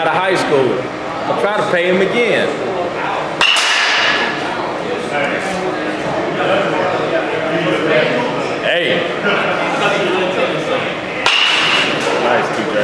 out of high school. I'll try to pay him again. Hey. Nice, TJ.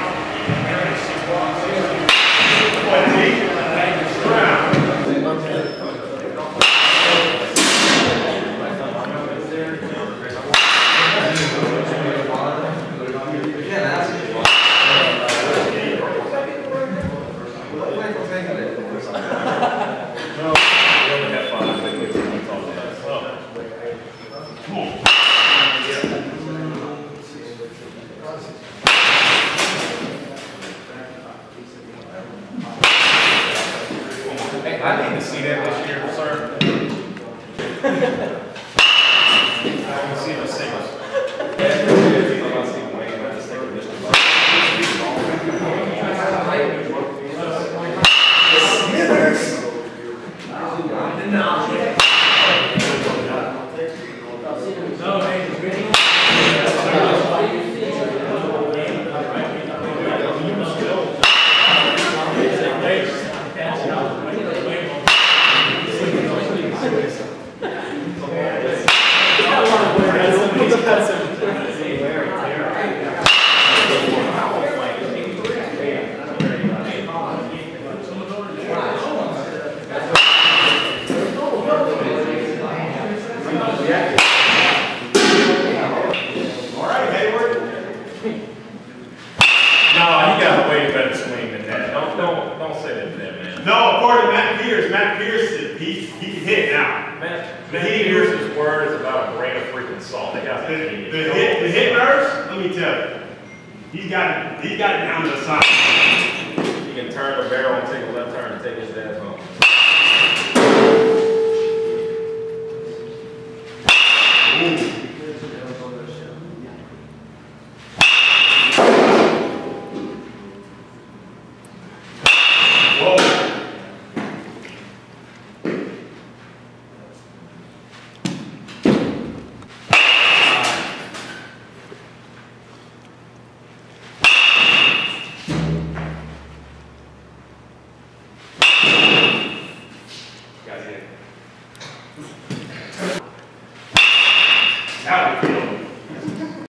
I need to see that this year, sir. I can see the singles. Matt Pierce, he can hit now. Matt Pierce's word is about a grain of freaking salt. They got the hit verse, let me tell you, he's got it down to the side. He can turn the barrel and take a left turn and take his dad's home.